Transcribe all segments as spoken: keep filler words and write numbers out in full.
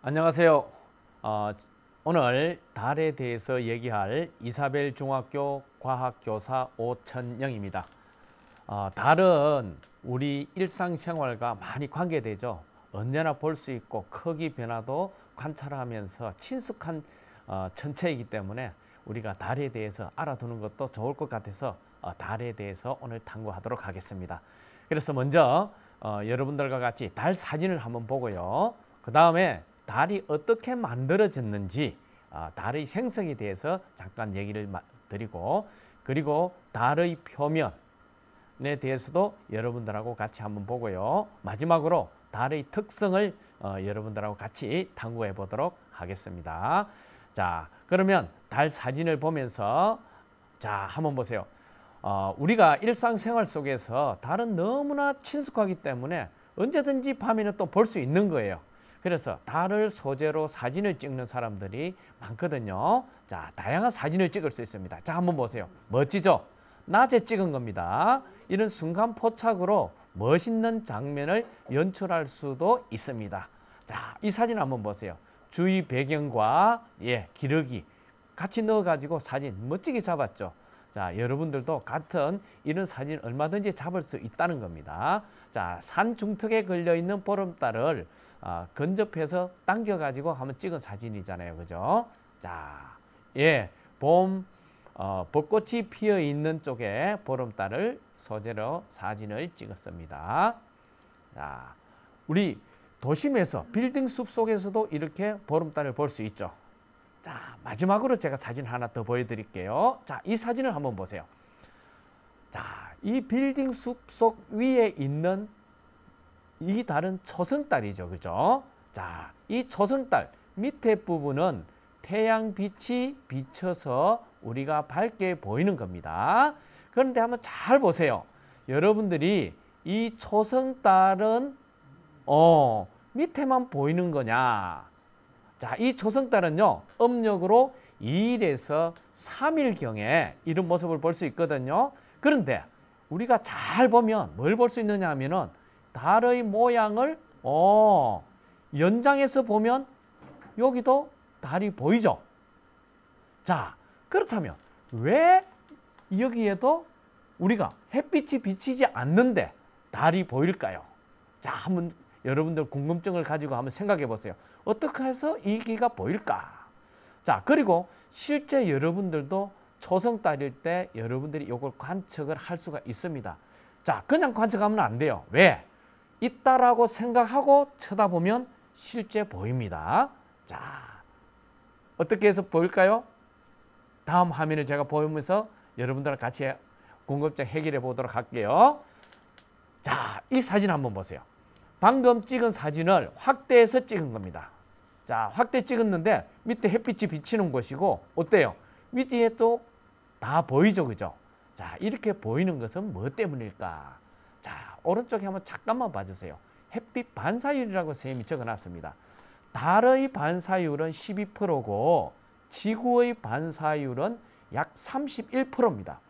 안녕하세요. 어, 오늘 달에 대해서 얘기할 이사벨 중학교 과학교사 오천영입니다. 어, 달은 우리 일상생활과 많이 관계되죠. 언제나 볼 수 있고 크기 변화도 관찰하면서 친숙한 어, 천체이기 때문에 우리가 달에 대해서 알아두는 것도 좋을 것 같아서 어, 달에 대해서 오늘 탐구하도록 하겠습니다. 그래서 먼저 어, 여러분들과 같이 달 사진을 한번 보고요. 그 다음에 달이 어떻게 만들어졌는지 어, 달의 생성에 대해서 잠깐 얘기를 드리고, 그리고 달의 표면에 대해서도 여러분들하고 같이 한번 보고요. 마지막으로 달의 특성을 어, 여러분들하고 같이 탐구해 보도록 하겠습니다. 자, 그러면 달 사진을 보면서 자 한번 보세요. 어, 우리가 일상생활 속에서 달은 너무나 친숙하기 때문에 언제든지 밤에는 또 볼 수 있는 거예요. 그래서 달을 소재로 사진을 찍는 사람들이 많거든요. 자, 다양한 사진을 찍을 수 있습니다. 자, 한번 보세요. 멋지죠? 낮에 찍은 겁니다. 이런 순간 포착으로 멋있는 장면을 연출할 수도 있습니다. 자, 이 사진 한번 보세요. 주위 배경과 예, 기러기 같이 넣어가지고 사진 멋지게 잡았죠. 자, 여러분들도 같은 이런 사진 얼마든지 잡을 수 있다는 겁니다. 자, 산 중턱에 걸려있는 보름달을 어, 근접해서 당겨가지고 한번 찍은 사진이잖아요. 그죠? 자, 예, 봄, 어, 벚꽃이 피어 있는 쪽에 보름달을 소재로 사진을 찍었습니다. 자, 우리 도심에서 빌딩 숲 속에서도 이렇게 보름달을 볼 수 있죠. 자, 마지막으로 제가 사진 하나 더 보여드릴게요. 자, 이 사진을 한번 보세요. 자, 이 빌딩 숲 속 위에 있는 이 달은 초승달이죠. 그죠? 자, 이 초승달 밑에 부분은 태양빛이 비쳐서 우리가 밝게 보이는 겁니다. 그런데 한번 잘 보세요. 여러분들이 이 초승달은 어, 밑에만 보이는 거냐? 자, 이 초승달은요, 음력으로 이 일에서 삼 일경에 이런 모습을 볼 수 있거든요. 그런데 우리가 잘 보면 뭘 볼 수 있느냐 하면은 달의 모양을 어, 연장해서 보면 여기도 달이 보이죠. 자, 그렇다면 왜 여기에도 우리가 햇빛이 비치지 않는데 달이 보일까요? 자, 한번 여러분들 궁금증을 가지고 한번 생각해 보세요. 어떻게 해서 이기가 보일까? 자, 그리고 실제 여러분들도 초승달일 때 여러분들이 이걸 관측을 할 수가 있습니다. 자, 그냥 관측하면 안 돼요. 왜? 있다라고 생각하고 쳐다보면 실제 보입니다. 자, 어떻게 해서 보일까요? 다음 화면을 제가 보면서 여러분들과 같이 궁금증 해결해 보도록 할게요. 자, 이 사진 한번 보세요. 방금 찍은 사진을 확대해서 찍은 겁니다. 자, 확대 찍었는데 밑에 햇빛이 비치는 곳이고 어때요? 밑에 또 다 보이죠, 그죠? 자, 이렇게 보이는 것은 뭐 때문일까? 자, 오른쪽에 한번 잠깐만 봐주세요. 햇빛 반사율이라고 선생님이 적어놨습니다. 달의 반사율은 십이 퍼센트고 지구의 반사율은 약 삼십일 퍼센트입니다.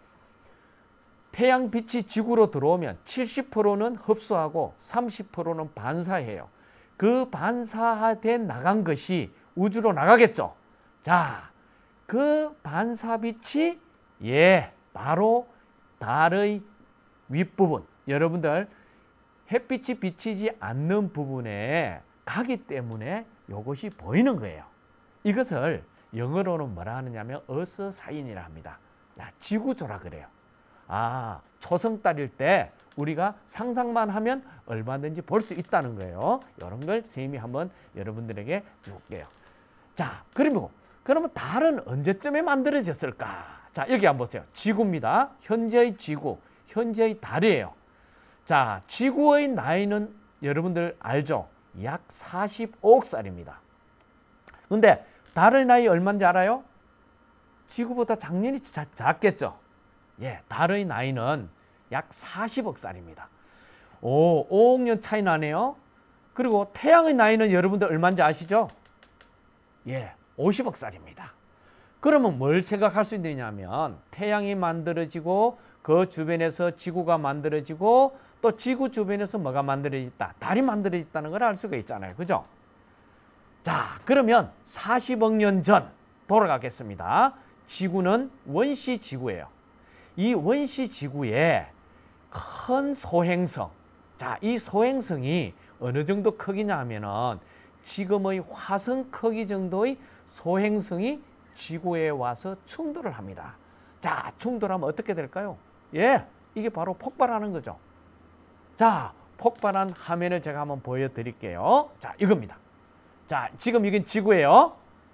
태양빛이 지구로 들어오면 칠십 퍼센트는 흡수하고 삼십 퍼센트는 반사해요. 그 반사된 나간 것이 우주로 나가겠죠. 자, 그 반사빛이 예, 바로 달의 윗부분, 여러분들 햇빛이 비치지 않는 부분에 가기 때문에 이것이 보이는 거예요. 이것을 영어로는 뭐라 하느냐면 어스 사인이라 합니다. 야, 지구조라 그래요. 아, 초승달일 때 우리가 상상만 하면 얼마든지 볼 수 있다는 거예요. 이런 걸 선생님이 한번 여러분들에게 줄게요. 자, 그리고 그러면 달은 언제쯤에 만들어졌을까? 자, 여기 한번 보세요. 지구입니다. 현재의 지구, 현재의 달이에요. 자, 지구의 나이는 여러분들 알죠? 약 사십오억 살입니다. 근데 달의 나이 얼마인지 알아요? 지구보다 작년이 자, 작겠죠? 예, 달의 나이는 약 사십억 살입니다. 오, 오억 년 차이 나네요. 그리고 태양의 나이는 여러분들 얼마인지 아시죠? 예, 오십억 살입니다. 그러면 뭘 생각할 수 있느냐면 태양이 만들어지고 그 주변에서 지구가 만들어지고 또 지구 주변에서 뭐가 만들어졌다? 달이 만들어졌다는 걸 알 수가 있잖아요. 그죠? 자, 그러면 사십억 년 전 돌아가겠습니다. 지구는 원시 지구예요. 이 원시 지구에 큰 소행성, 자, 이 소행성이 어느 정도 크기냐 하면은 지금의 화성 크기 정도의 소행성이 지구에 와서 충돌을 합니다. 자, 충돌하면 어떻게 될까요? 예, 이게 바로 폭발하는 거죠. 자, 폭발한 화면을 제가 한번 보여드릴게요. 자, 이겁니다. 자, 지금 이건 지구예요.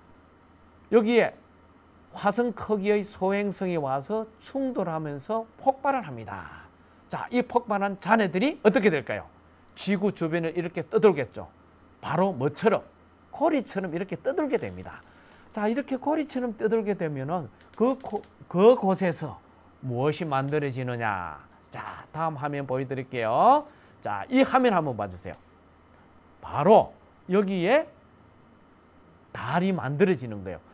여기에 화성 크기의 소행성이 와서 충돌하면서 폭발을 합니다. 자, 이 폭발한 잔해들이 어떻게 될까요? 지구 주변을 이렇게 떠돌겠죠. 바로 뭐처럼? 고리처럼 이렇게 떠돌게 됩니다. 자, 이렇게 고리처럼 떠돌게 되면은 그, 그 곳에서 무엇이 만들어지느냐? 자, 다음 화면 보여드릴게요. 자, 이 화면 한번 봐주세요. 바로 여기에 달이 만들어지는 거예요.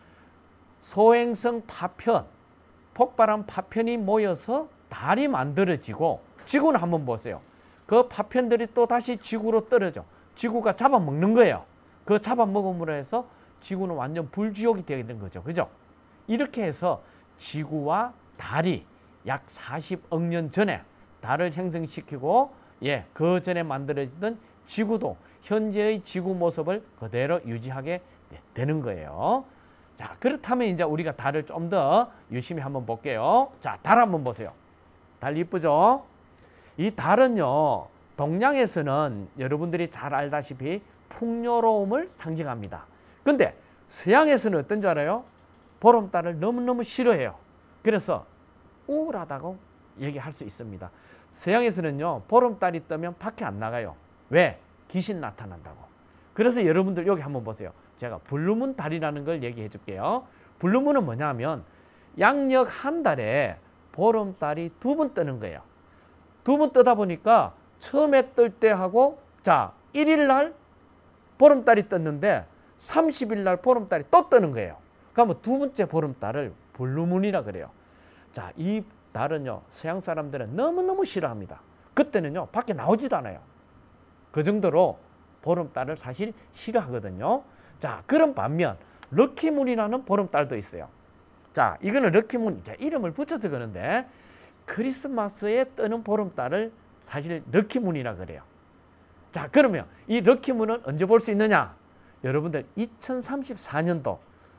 소행성 파편, 폭발한 파편이 모여서 달이 만들어지고 지구는 한번 보세요. 그 파편들이 또 다시 지구로 떨어져. 지구가 잡아먹는 거예요. 그 잡아먹음으로 해서 지구는 완전 불지옥이 되게 된 거죠. 그죠? 이렇게 해서 지구와 달이 약 사십억 년 전에 달을 형성시키고, 예, 그 전에 만들어지던 지구도 현재의 지구 모습을 그대로 유지하게 되는 거예요. 자, 그렇다면 이제 우리가 달을 좀 더 유심히 한번 볼게요. 자, 달 한번 보세요. 달 이쁘죠? 이 달은요, 동양에서는 여러분들이 잘 알다시피 풍요로움을 상징합니다. 근데 서양에서는 어떤 줄 알아요? 보름달을 너무너무 싫어해요. 그래서 우울하다고 얘기할 수 있습니다. 서양에서는요, 보름달이 뜨면 밖에 안 나가요. 왜? 귀신 나타난다고. 그래서 여러분들 여기 한번 보세요. 제가 블루문 달이라는 걸 얘기해 줄게요. 블루문은 뭐냐면 양력 한 달에 보름달이 두 번 뜨는 거예요. 두 번 뜨다 보니까 처음에 뜰 때하고, 자, 일 일 날 보름달이 떴는데 삼십 일 날 보름달이 또 뜨는 거예요. 그러면 두 번째 보름달을 블루문이라 그래요. 자, 이 달은요, 서양 사람들은 너무너무 싫어합니다. 그때는요, 밖에 나오지도 않아요. 그 정도로 보름달을 사실 싫어하거든요. 자, 그런 반면 럭키문이라는 보름달도 있어요. 자, 이거는 럭키문, 이름을 붙여서 그러는데 크리스마스에 뜨는 보름달을 사실 럭키문이라 그래요. 자, 그러면 이 럭키문은 언제 볼 수 있느냐? 여러분들 이천삼십사 년도,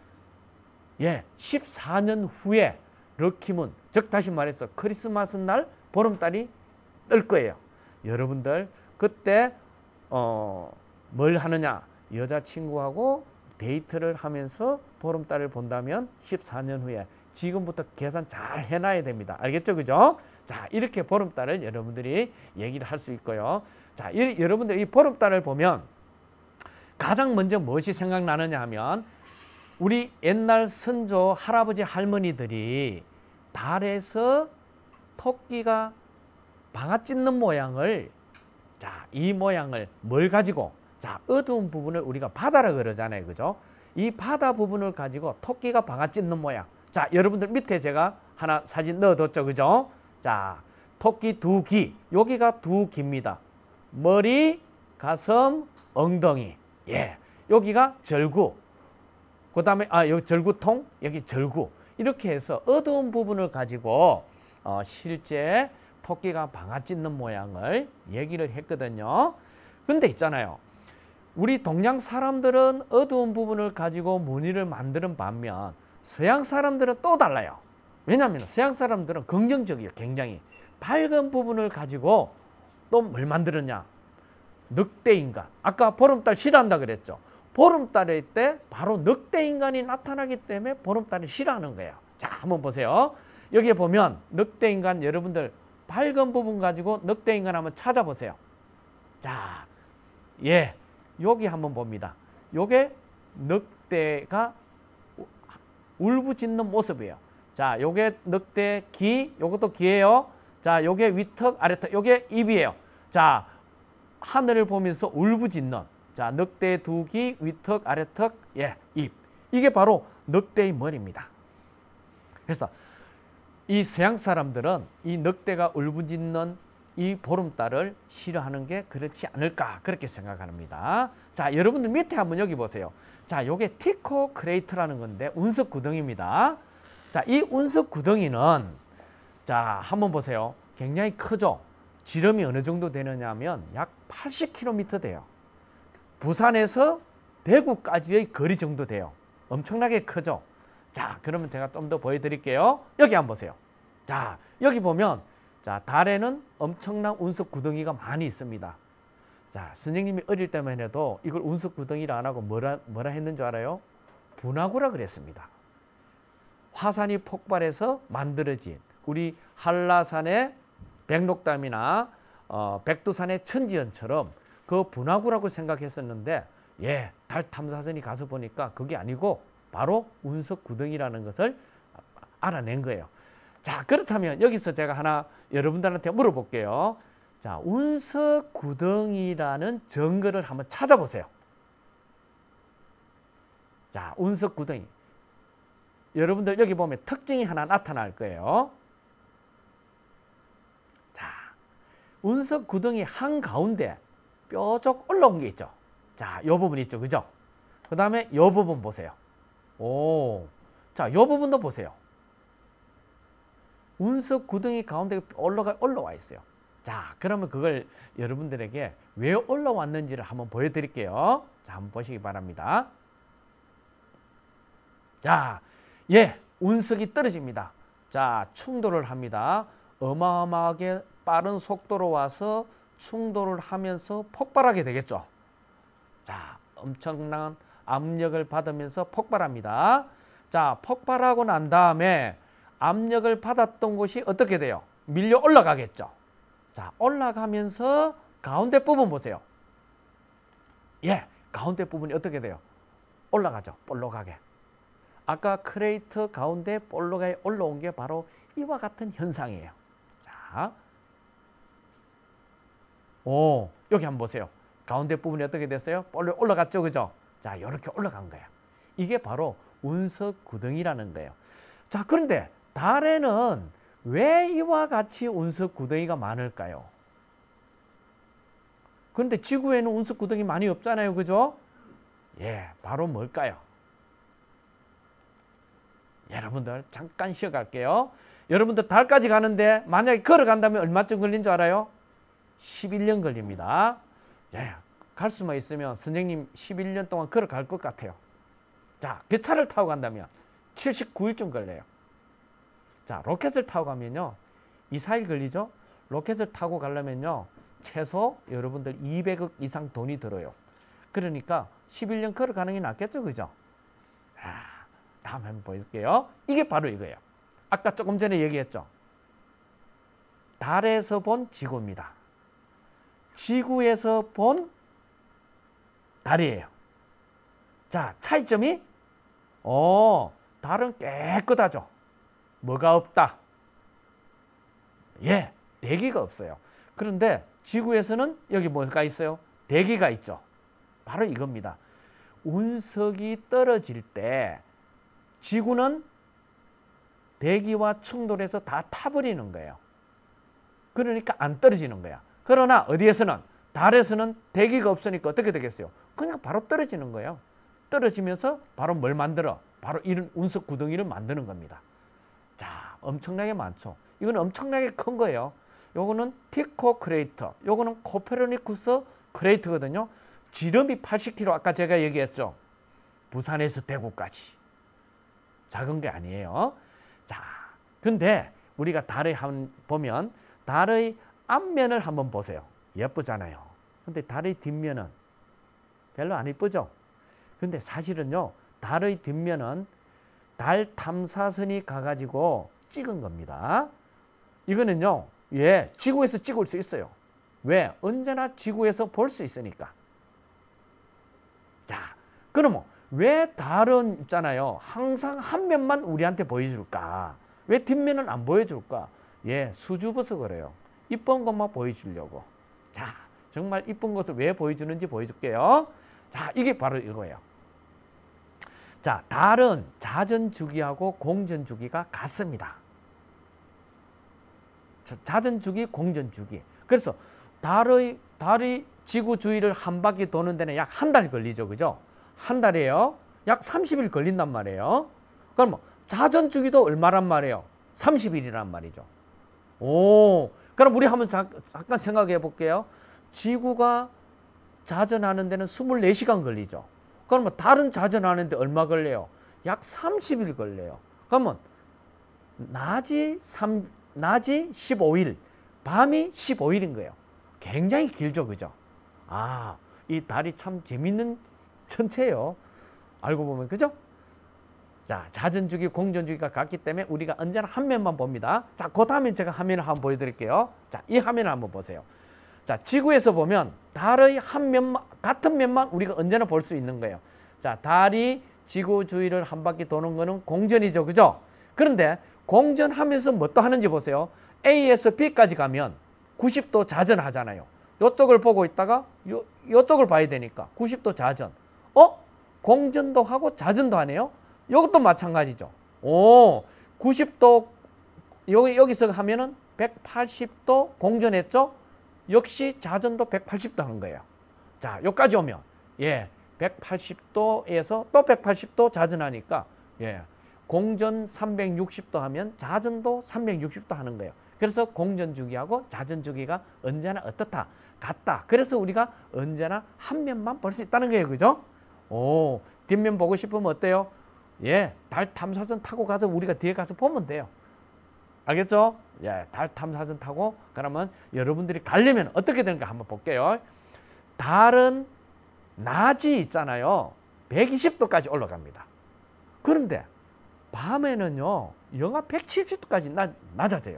예, 십사 년 후에 럭키문, 즉 다시 말해서 크리스마스 날 보름달이 뜰 거예요. 여러분들 그때 어, 뭘 하느냐? 여자친구하고 데이트를 하면서 보름달을 본다면 십사 년 후에, 지금부터 계산 잘 해놔야 됩니다. 알겠죠? 그죠? 자, 이렇게 보름달을 여러분들이 얘기를 할 수 있고요. 자, 이, 여러분들 이 보름달을 보면 가장 먼저 무엇이 생각나느냐 하면 우리 옛날 선조 할아버지 할머니들이 달에서 토끼가 방아 찢는 모양을, 자, 이 모양을 뭘 가지고, 자, 어두운 부분을 우리가 바다라 그러잖아요. 그죠? 이 바다 부분을 가지고 토끼가 방아 찢는 모양. 자, 여러분들 밑에 제가 하나 사진 넣어뒀죠. 그죠? 자, 토끼 두 귀. 여기가 두 귀입니다. 머리, 가슴, 엉덩이. 예. 여기가 절구. 그 다음에, 아, 여기 절구통, 여기 절구. 이렇게 해서 어두운 부분을 가지고, 어, 실제 토끼가 방아 찢는 모양을 얘기를 했거든요. 근데 있잖아요. 우리 동양 사람들은 어두운 부분을 가지고 무늬를 만드는 반면 서양 사람들은 또 달라요. 왜냐하면 서양 사람들은 긍정적이에요. 굉장히. 밝은 부분을 가지고 또 뭘 만들었냐? 늑대인간. 아까 보름달 싫어한다 그랬죠. 보름달일 때 바로 늑대인간이 나타나기 때문에 보름달을 싫어하는 거예요. 자, 한번 보세요. 여기에 보면 늑대인간, 여러분들 밝은 부분 가지고 늑대인간 한번 찾아보세요. 자, 예, 여기 한번 봅니다. 요게 늑대가 울부짖는 모습이에요. 자, 요게 늑대 귀, 요것도 귀예요. 자, 요게 위턱, 아래턱, 요게 입이에요. 자, 하늘을 보면서 울부짖는, 자, 늑대 두 귀, 위턱, 아래턱, 예, 입. 이게 바로 늑대의 머리입니다. 그래서 이 서양 사람들은 이 늑대가 울부짖는 이 보름달을 싫어하는 게 그렇지 않을까, 그렇게 생각합니다. 자, 여러분들 밑에 한번 여기 보세요. 자, 요게 티코 크레이트라는 건데 운석 구덩이입니다. 자, 이 운석 구덩이는 자, 한번 보세요. 굉장히 크죠? 지름이 어느 정도 되느냐 하면 약 팔십 킬로미터 돼요. 부산에서 대구까지의 거리 정도 돼요. 엄청나게 크죠? 자, 그러면 제가 좀 더 보여드릴게요. 여기 한번 보세요. 자, 여기 보면 자, 달에는 엄청난 운석 구덩이가 많이 있습니다. 자, 선생님이 어릴 때만 해도 이걸 운석 구덩이라 안 하고 뭐라, 뭐라 했는 줄 알아요? 분화구라 그랬습니다. 화산이 폭발해서 만들어진 우리 한라산의 백록담이나 어, 백두산의 천지연처럼 그 분화구라고 생각했었는데 예, 달 탐사선이 가서 보니까 그게 아니고 바로 운석 구덩이라는 것을 알아낸 거예요. 자, 그렇다면 여기서 제가 하나 여러분들한테 물어볼게요. 자, 운석 구덩이라는 증거를 한번 찾아보세요. 자, 운석 구덩이. 여러분들 여기 보면 특징이 하나 나타날 거예요. 자, 운석 구덩이 한가운데 뾰족 올라온 게 있죠. 자, 요 부분 있죠. 그죠? 그 다음에 요 부분 보세요. 오. 자, 요 부분도 보세요. 운석 구덩이 가운데 올라가, 올라와 있어요. 자, 그러면 그걸 여러분들에게 왜 올라왔는지를 한번 보여드릴게요. 자, 한번 보시기 바랍니다. 자, 예, 운석이 떨어집니다. 자, 충돌을 합니다. 어마어마하게 빠른 속도로 와서 충돌을 하면서 폭발하게 되겠죠. 자, 엄청난 압력을 받으면서 폭발합니다. 자, 폭발하고 난 다음에 압력을 받았던 곳이 어떻게 돼요? 밀려 올라가겠죠. 자, 올라가면서 가운데 부분 보세요. 예, 가운데 부분이 어떻게 돼요? 올라가죠. 볼록하게. 아까 크레이터 가운데 볼록하게 올라온 게 바로 이와 같은 현상이에요. 자, 오, 여기 한번 보세요. 가운데 부분이 어떻게 됐어요? 볼록 올라갔죠, 그죠? 자, 이렇게 올라간 거예요. 이게 바로 운석 구덩이라는 거예요. 자, 그런데 달에는 왜 이와 같이 운석 구덩이가 많을까요? 그런데 지구에는 운석 구덩이 많이 없잖아요, 그죠? 예, 바로 뭘까요? 여러분들 잠깐 쉬어갈게요. 여러분들 달까지 가는데 만약에 걸어간다면 얼마쯤 걸린 줄 알아요? 십일 년 걸립니다. 예, 갈 수만 있으면 선생님 십일 년 동안 걸어갈 것 같아요. 자, 기차를 타고 간다면 칠십구 일쯤 걸려요. 자, 로켓을 타고 가면요 이, 사 일 걸리죠. 로켓을 타고 가려면요 최소 여러분들 이백억 이상 돈이 들어요. 그러니까 십일 년 걸어가는 게 낫겠죠, 그죠? 아, 다음 한번 보여줄게요. 이게 바로 이거예요. 아까 조금 전에 얘기했죠. 달에서 본 지구입니다. 지구에서 본 달이에요. 자, 차이점이 어, 달은 깨끗하죠. 뭐가 없다? 예, 대기가 없어요. 그런데 지구에서는 여기 뭐가 있어요? 대기가 있죠. 바로 이겁니다. 운석이 떨어질 때 지구는 대기와 충돌해서 다 타버리는 거예요. 그러니까 안 떨어지는 거야. 그러나 어디에서는 달에서는 대기가 없으니까 어떻게 되겠어요? 그냥 바로 떨어지는 거예요. 떨어지면서 바로 뭘 만들어? 바로 이런 운석 구덩이를 만드는 겁니다. 자, 엄청나게 많죠. 이건 엄청나게 큰 거예요. 요거는 티코 크레이터, 요거는 코페르니쿠스 크레이터거든요. 지름이 팔십 킬로미터, 아까 제가 얘기했죠. 부산에서 대구까지. 작은 게 아니에요. 자, 근데 우리가 달을 한 보면 달의 앞면을 한번 보세요. 예쁘잖아요. 근데 달의 뒷면은 별로 안 예쁘죠? 근데 사실은요, 달의 뒷면은 달 탐사선이 가가지고 찍은 겁니다. 이거는요, 예, 지구에서 찍을 수 있어요. 왜? 언제나 지구에서 볼 수 있으니까. 자, 그러면 왜 달은 있잖아요. 항상 한 면만 우리한테 보여줄까? 왜 뒷면은 안 보여줄까? 예, 수줍어서 그래요. 이쁜 것만 보여주려고. 자, 정말 이쁜 것을 왜 보여주는지 보여줄게요. 자, 이게 바로 이거예요. 자, 달은 자전주기하고 공전주기가 같습니다. 자, 자전주기, 공전주기. 그래서 달의, 달이 지구 주위를 한 바퀴 도는 데는 약 한 달 걸리죠. 그죠? 한 달이에요. 약 삼십 일 걸린단 말이에요. 그럼 뭐 자전 주기도 얼마란 말이에요? 삼십 일이란 말이죠. 오, 그럼 우리 한번 자, 잠깐 생각해 볼게요. 지구가 자전하는 데는 이십사 시간 걸리죠. 그러면 다른 자전하는데 얼마 걸려요? 약 삼십 일 걸려요. 그러면 낮이 삼, 낮이 십오 일, 밤이 십오 일인 거예요. 굉장히 길죠, 그죠? 아, 이 달이 참 재밌는 천체예요. 알고 보면, 그죠? 자, 자전주기, 공전주기가 같기 때문에 우리가 언제나 한 면만 봅니다. 자, 그 다음에 제가 화면을 한번 보여드릴게요. 자, 이 화면을 한번 보세요. 자, 지구에서 보면 달의 한 면만, 같은 면만 우리가 언제나 볼 수 있는 거예요. 자, 달이 지구 주위를 한 바퀴 도는 거는 공전이죠, 그죠? 그런데 공전하면서 뭐 또 하는지 보세요. A에서 B까지 가면 구십 도 자전하잖아요. 이쪽을 보고 있다가 요, 이쪽을 봐야 되니까 구십 도 자전. 어? 공전도 하고 자전도 하네요. 이것도 마찬가지죠. 오, 구십 도 여기, 여기서 하면은 백팔십 도 공전했죠. 역시 자전도 백팔십 도 한 거예요. 자, 여기까지 오면 예, 백팔십 도에서 또 백팔십 도 자전하니까 예, 공전 삼백육십 도 하면 자전도 삼백육십 도 하는 거예요. 그래서 공전주기하고 자전주기가 언제나 어떻다? 같다. 그래서 우리가 언제나 한 면만 볼 수 있다는 거예요. 그죠? 오, 뒷면 보고 싶으면 어때요? 예, 달 탐사선 타고 가서 우리가 뒤에 가서 보면 돼요. 알겠죠? 예, 달 탐사선 타고 그러면 여러분들이 가려면 어떻게 되는가 한번 볼게요. 달은 낮이 있잖아요. 백이십 도까지 올라갑니다. 그런데 밤에는요, 영하 백칠십 도까지 나, 낮아져요.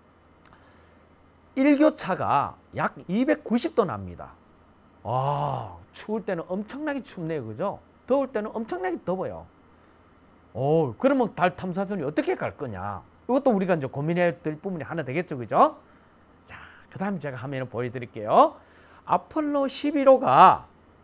일교차가 약 이백구십 도 납니다. 아, 추울 때는 엄청나게 춥네요. 그죠? 더울 때는 엄청나게 더워요. 오, 그러면 달 탐사선이 어떻게 갈 거냐? 이것도 우리가 이제 고민해야 될 부분이 하나 되겠죠. 그죠? 자, 그 다음에 제가 화면을 보여드릴게요. 아폴로 십일 호가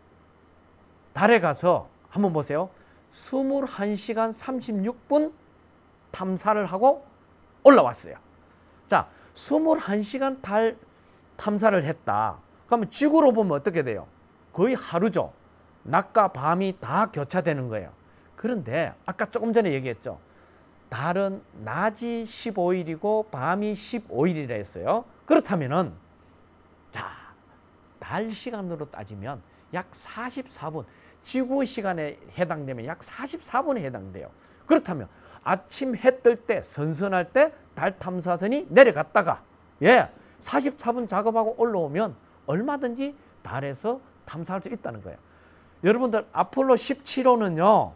달에 가서 한번 보세요. 이십일 시간 삼십육 분 탐사를 하고 올라왔어요. 자, 이십일 시간 달 탐사를 했다. 그러면 지구로 보면 어떻게 돼요? 거의 하루죠. 낮과 밤이 다 교차되는 거예요. 그런데 아까 조금 전에 얘기했죠. 달은 낮이 십오 일이고 밤이 십오 일이라 했어요. 그렇다면은 자, 달 시간으로 따지면 약 사십사 분, 지구 시간에 해당되면 약 사십사 분에 해당돼요. 그렇다면 아침 해 뜰 때 선선할 때 달 탐사선이 내려갔다가 예, 사십사 분 작업하고 올라오면 얼마든지 달에서 탐사할 수 있다는 거예요. 여러분들 아폴로 십칠 호는요.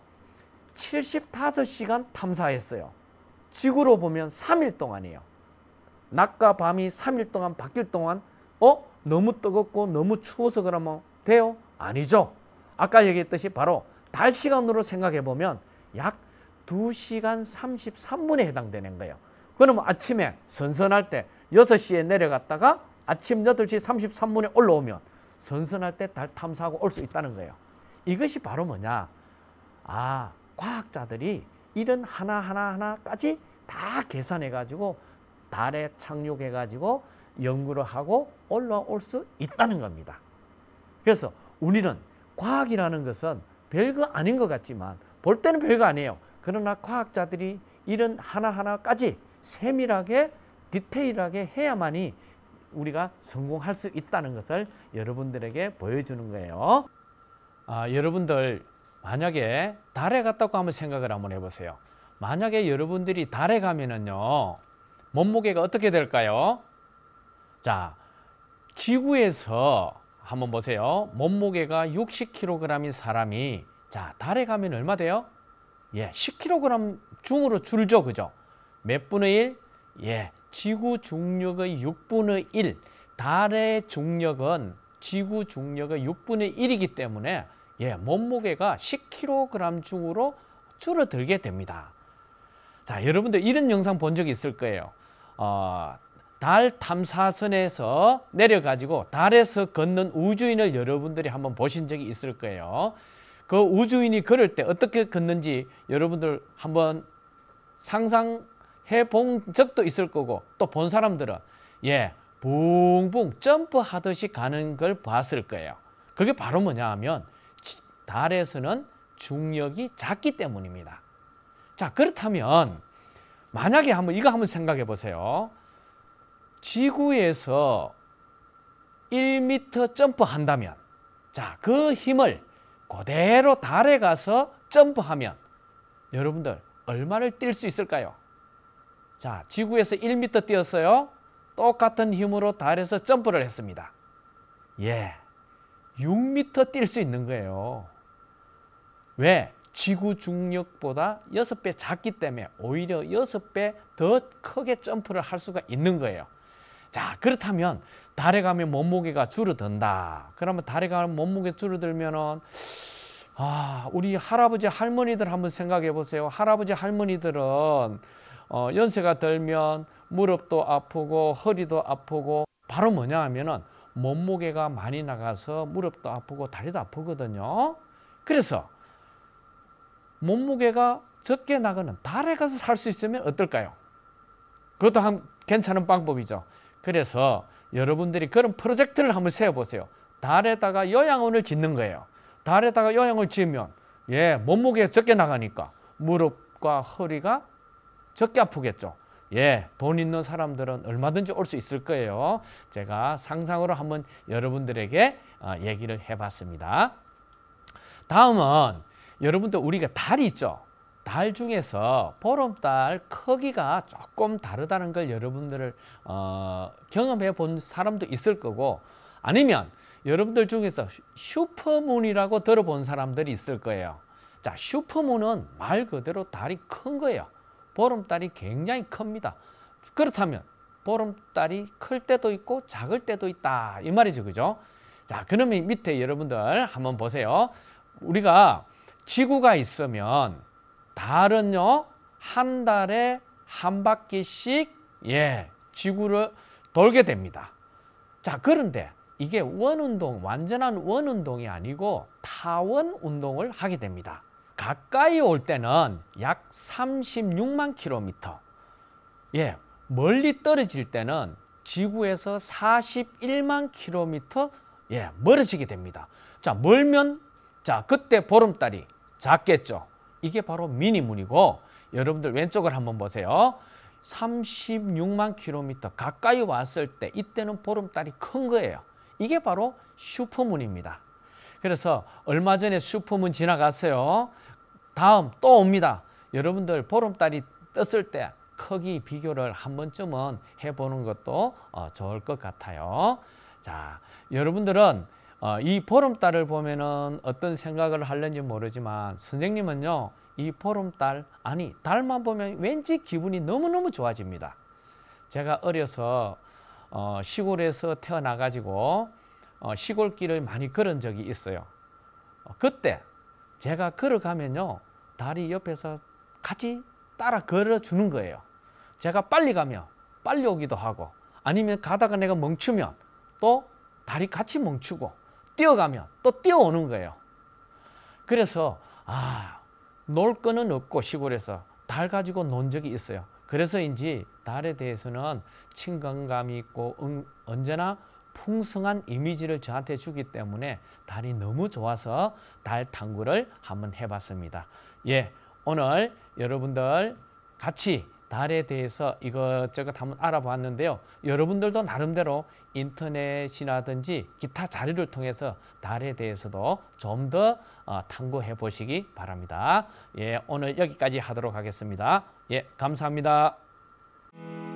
칠십오 시간 탐사했어요. 지구로 보면 삼 일 동안이에요. 낮과 밤이 삼 일 동안 바뀔 동안 어? 너무 뜨겁고 너무 추워서 그러면 돼요? 아니죠. 아까 얘기했듯이 바로 달 시간으로 생각해 보면 약 두 시간 삼십삼 분에 해당되는 거예요. 그러면 아침에 선선할 때 여섯 시에 내려갔다가 아침 여덟 시 삼십삼 분에 올라오면 선선할 때 달 탐사하고 올 수 있다는 거예요. 이것이 바로 뭐냐? 아, 과학자들이 이런 하나하나 하나까지 다 계산해 가지고 달에 착륙해 가지고 연구를 하고 올라올 수 있다는 겁니다. 그래서 우리는 과학이라는 것은 별거 아닌 것 같지만 볼 때는 별거 아니에요. 그러나 과학자들이 이런 하나하나까지 세밀하게 디테일하게 해야만이 우리가 성공할 수 있다는 것을 여러분들에게 보여주는 거예요. 아, 여러분들 만약에 달에 갔다고 한번 생각을 한번 해보세요. 만약에 여러분들이 달에 가면은요, 몸무게가 어떻게 될까요? 자, 지구에서 한번 보세요. 몸무게가 육십 킬로그램인 사람이 자, 달에 가면 얼마 돼요? 예, 십 킬로그램 중으로 줄죠. 그죠? 몇 분의 일? 예, 지구 중력의 육분의 일. 달의 중력은 지구 중력의 육분의 일이기 때문에 예, 몸무게가 십 킬로그램 중으로 줄어들게 됩니다. 자, 여러분들 이런 영상 본 적이 있을 거예요. 어, 달 탐사선에서 내려가지고 달에서 걷는 우주인을 여러분들이 한번 보신 적이 있을 거예요. 그 우주인이 걸을 때 어떻게 걷는지 여러분들 한번 상상해 본 적도 있을 거고 또 본 사람들은 예, 붕붕 점프하듯이 가는 걸 봤을 거예요. 그게 바로 뭐냐 하면 달에서는 중력이 작기 때문입니다. 자, 그렇다면 만약에 한번 이거 한번 생각해 보세요. 지구에서 일 미터 점프한다면, 자, 그 힘을 그대로 달에 가서 점프하면 여러분들 얼마를 뛸 수 있을까요? 자, 지구에서 일 미터 뛰었어요. 똑같은 힘으로 달에서 점프를 했습니다. 예, 육 미터 뛸 수 있는 거예요. 왜? 지구 중력보다 여섯 배 작기 때문에 오히려 여섯 배 더 크게 점프를 할 수가 있는 거예요. 자, 그렇다면 달에 가면 몸무게가 줄어든다. 그러면 달에 가면 몸무게 줄어들면은 아, 우리 할아버지 할머니들 한번 생각해 보세요. 할아버지 할머니들은 어, 연세가 들면 무릎도 아프고 허리도 아프고 바로 뭐냐 하면은 몸무게가 많이 나가서 무릎도 아프고 다리도 아프거든요. 그래서 몸무게가 적게 나가는 달에 가서 살 수 있으면 어떨까요? 그것도 한 괜찮은 방법이죠. 그래서 여러분들이 그런 프로젝트를 한번 세워보세요. 달에다가 요양원을 짓는 거예요. 달에다가 요양을 지으면 예, 몸무게가 적게 나가니까 무릎과 허리가 적게 아프겠죠. 예, 돈 있는 사람들은 얼마든지 올 수 있을 거예요. 제가 상상으로 한번 여러분들에게 어, 얘기를 해봤습니다. 다음은 여러분들 우리가 달이 있죠. 달 중에서 보름달 크기가 조금 다르다는 걸 여러분들을 어, 경험해 본 사람도 있을 거고 아니면 여러분들 중에서 슈퍼문이라고 들어본 사람들이 있을 거예요. 자, 슈퍼문은 말 그대로 달이 큰 거예요. 보름달이 굉장히 큽니다. 그렇다면 보름달이 클 때도 있고 작을 때도 있다 이 말이죠, 그죠? 자, 그러면 밑에 여러분들 한번 보세요. 우리가 지구가 있으면 달은요 한 달에 한 바퀴씩 예 지구를 돌게 됩니다. 자, 그런데 이게 원운동, 완전한 원운동이 아니고 타원 운동을 하게 됩니다. 가까이 올 때는 약 삼십육만 킬로미터, 예, 멀리 떨어질 때는 지구에서 사십일만 킬로미터 예, 멀어지게 됩니다. 자, 멀면 자, 그때 보름달이 작겠죠. 이게 바로 미니문이고 여러분들 왼쪽을 한번 보세요. 삼십육만 킬로미터 가까이 왔을 때 이때는 보름달이 큰 거예요. 이게 바로 슈퍼문입니다. 그래서 얼마 전에 슈퍼문 지나갔어요. 다음 또 옵니다. 여러분들 보름달이 떴을 때 크기 비교를 한 번쯤은 해보는 것도 어, 좋을 것 같아요. 자, 여러분들은 어, 이 보름달을 보면은 어떤 생각을 하는지 모르지만 선생님은요 이 보름달 아니 달만 보면 왠지 기분이 너무너무 좋아집니다. 제가 어려서 어, 시골에서 태어나 가지고 어, 시골길을 많이 걸은 적이 있어요. 어, 그때 제가 걸어가면요 달이 옆에서 같이 따라 걸어주는 거예요. 제가 빨리 가면 빨리 오기도 하고 아니면 가다가 내가 멈추면 또 달이 같이 멈추고 뛰어가면 또 뛰어오는 거예요. 그래서 아, 놀 거는 없고 시골에서 달 가지고 논 적이 있어요. 그래서인지 달에 대해서는 친근감이 있고 응, 언제나 풍성한 이미지를 저한테 주기 때문에 달이 너무 좋아서 달 탐구를 한번 해봤습니다. 예, 오늘 여러분들 같이 달에 대해서 이것저것 한번 알아봤는데요. 여러분들도 나름대로 인터넷이라든지 기타 자료를 통해서 달에 대해서도 좀 더 탐구해 보시기 바랍니다. 예, 오늘 여기까지 하도록 하겠습니다. 예, 감사합니다.